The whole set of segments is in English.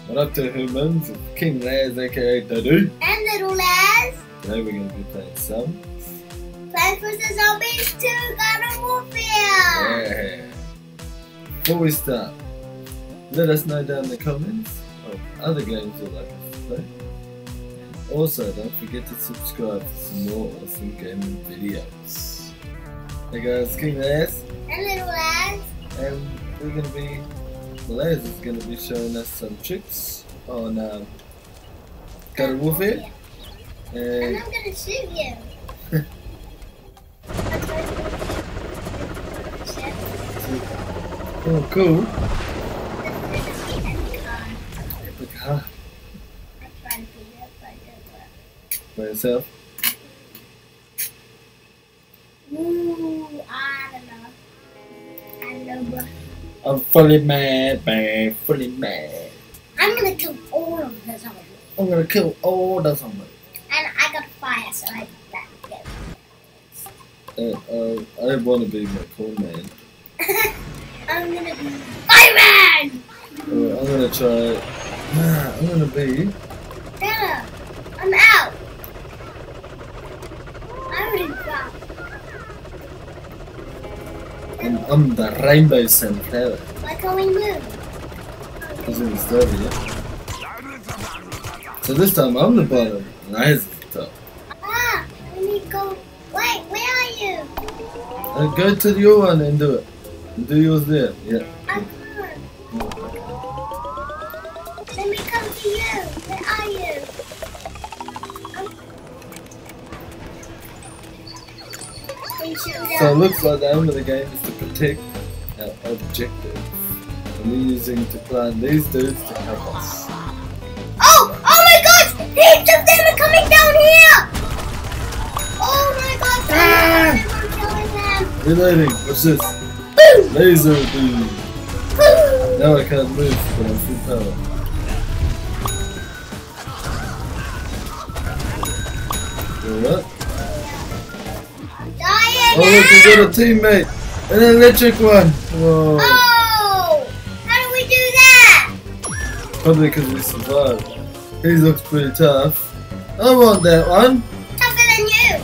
What up to humans? It's King Laz, aka Daddy. And Little Laz. Today we're going to be playing some Plants vs Zombies 2 Garden Warfare. Yeah. Before we start, let us know down in the comments of other games you'd like us to play. Also, don't forget to subscribe for some more awesome gaming videos. Hey guys, King Laz, And Little Laz. and we're going to be, Laz is going to be showing us some tricks on Garden Warfare. And And I'm gonna shoot you. oh, cool. Epic, huh? By yourself. Ooh, I don't know, bro. I'm fully mad, man. Fully mad. I'm gonna kill all of the zombies. I'm gonna kill all the zombies. And I got fire, so I get I want to be my cool man. I'm gonna be Fireman! I'm gonna try. I'm gonna be. Santa, I'm out. I already got. I'm the Rainbow Santa. Why can't we move? Because it was dirty, yeah? So this time I'm the bottom, and I is the top. Ah, we need to go. Wait, where are you? Go to your one and do it. And do yours there. Yeah. I can't. Let me come to you. Where are you? So it looks like the aim of the game is to protect our objective. And we're using to plant these dudes to help us. Oh my gosh! Heaps of them are coming down here! Oh my gosh! I'm killing them! Reloading. What's this? Boom! Laser beam. Boom! Now I can't move, but I'm full power. Alright. Dying Oh look, we got a teammate! An electric one! Whoa. Oh! How do we do that? Probably because we survived. He looks pretty tough. I want that one. Tougher than you!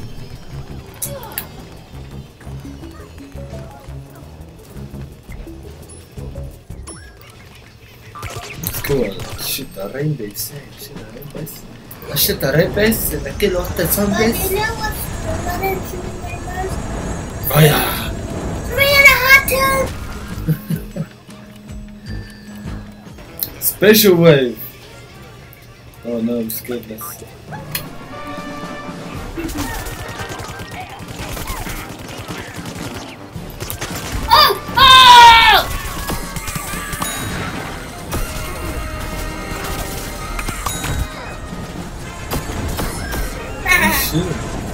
It's cool. Shit, the rainbow sand. Shit, the rainbow sand. Shit, the rainbow sand. I kill all the But zombies. you know what's the one shooting rainbows? Fire! 3 and a hot tub! Special wave. Oh no, I'm scared. Let's... Oh! Oh! Shit.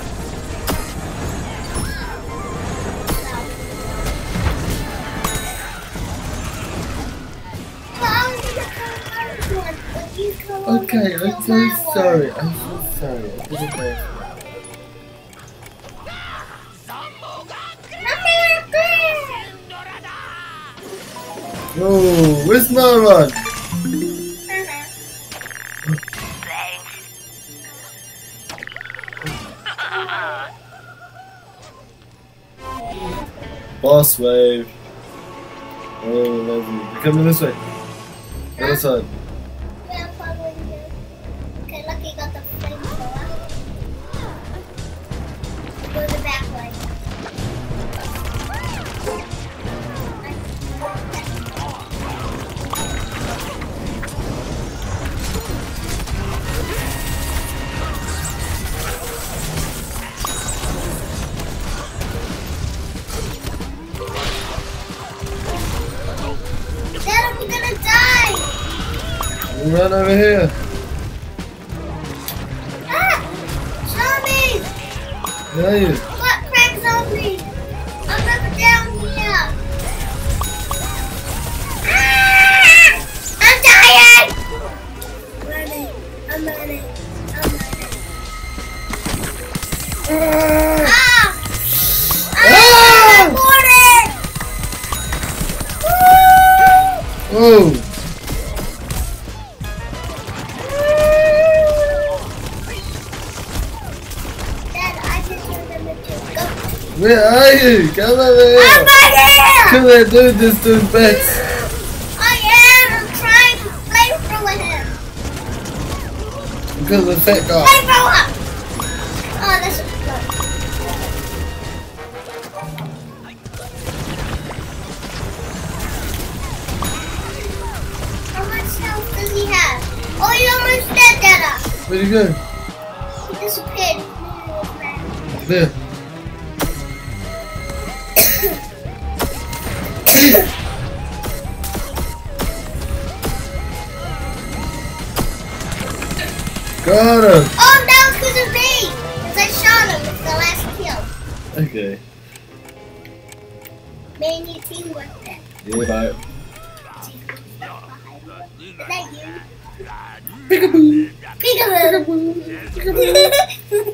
Okay, I'm so sorry. I'm so sorry. I didn't know. Oh, where's my one? Boss wave. Oh, lovely. They're coming this way. The other side. Yeah, I'm following you. Okay, lucky you got the flamethrower. Go the back way. Dad, I'm gonna die! Run over here. Ah! Zombies! Where are you? What crack zombies? I'm over down here. Ah! I'm dying! I'm running. Ah! Ah! Oh! Where are you? Come over I'm here! right here! Come on, do this to bets! I am! I'm trying to flamethrower him! Because of the fat guy. Flamethrower! Oh, that's a good. How much health does he have? Oh, he's almost dead, Dada! Where'd you go? He disappeared. There. Got him! Oh, that was because of me! Because I shot him with the last kill. Okay. Me and you teamwork there. Yeah, bye. Is that you? Peekaboo! Peekaboo!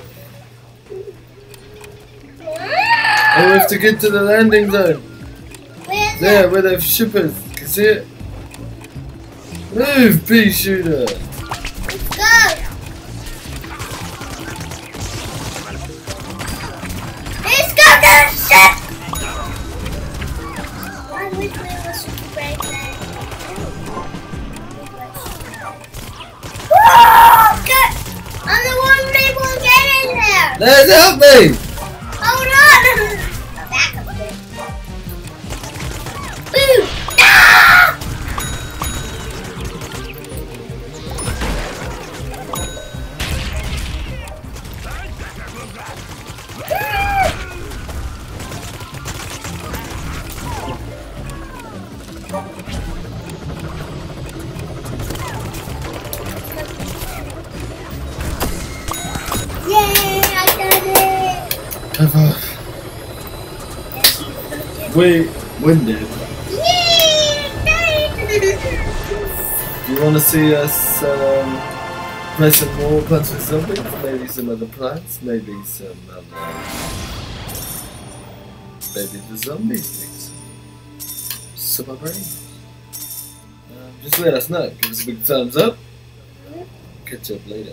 Oh, we have to get to the landing zone. Where's There, that? where the ship is. Can you see it? Move, pea shooter! Let's go! Let's go to the ship! I wish we were super brave then. Whoa! Good! I'm the one able to get in there! Let's help me! Hold on! Back up a bit. Boom! Ah! Yay! I did it! High five. We winded. Do you want to see us play some more Plants vs Zombies? Maybe some other plants? Maybe some maybe the zombies need some super brains. Just let us know. Give us a big thumbs up. Catch up later.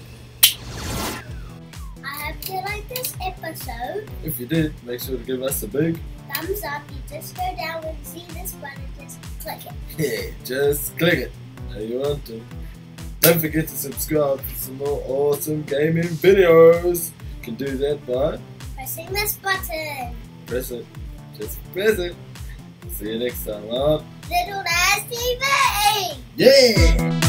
I hope you like this episode. If you did, make sure to give us a big Thumbs up. You just go down and see this button. Just click it. yeah. Just click it. Now you want to. Don't forget to subscribe for some more awesome gaming videos. You can do that by Pressing this button. press it. Just press it. See you next time on Little Ass TV. Yeah!